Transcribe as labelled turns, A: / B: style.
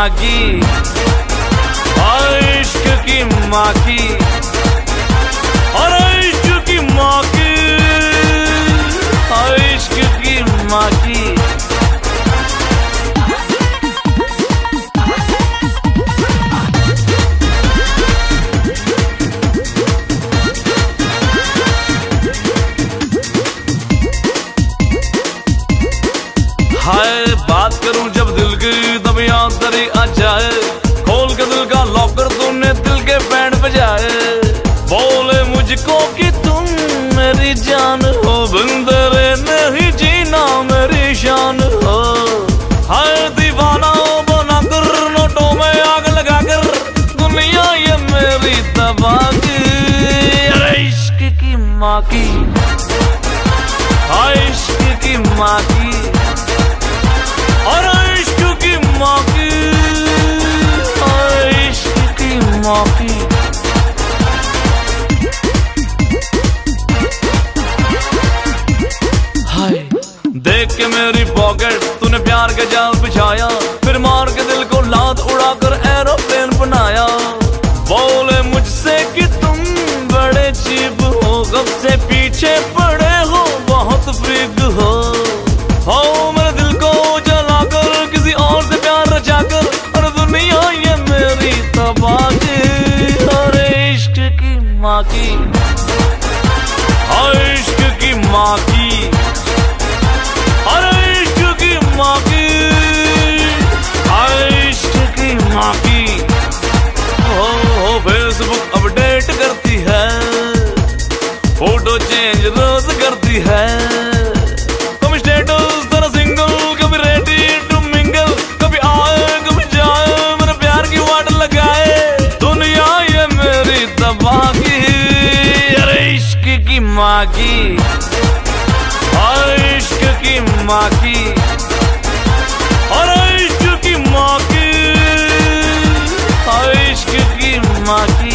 A: माँ की, इश्क की माँ की, और इश्क की माँ की, इश्क की माँ की। हाय बात करूं जब दिल की तब याद तेरी आ जाए, खोल के दिल का लॉकर तूने दिल के बैंड बजाए। बोले मुझको कि तुम मेरी जान हो, बिन तेरे नहीं जीना मेरी शान हो। हाय दीवाना बना कर नोटों में आग लगा कर, दुनिया ये मेरी तबाह की। अरे इश्क की माँ की, इश्क की माँ की, और इश्क की माँ की, इश्क की माँ की। हाय देख के मेरी पॉकेट तूने प्यार का जाल बिछाया, फिर मार के दिल को लात उड़ाकर एरोप्लेन बनाया। बोले मुझसे कि तुम बड़े चीप हो, कब से पीछे पड़े हो, बहुत फ्रीक हो। मेरे दिल को जलाकर किसी और से प्यार रचाकर, और दुनिया ये मेरी तबाह की। अरे इश्क की माँ की, इश्क की माँ की, अरे इश्क की माँ की, इश्क की माँ की। हो फेसबुक अपडेट करती है, फोटो चेंज रोज करती है। कभी स्टेटस तेरा सिंगल, कभी रेडी टू मिंगल, कभी आए कभी जाए, मेरे प्यार की वाट लगाए। दुनिया ये मेरी तबाह की। अरे इश्क की माँ की, इश्क की माँ की, और इश्क की माँ की, इश्क की माँ की।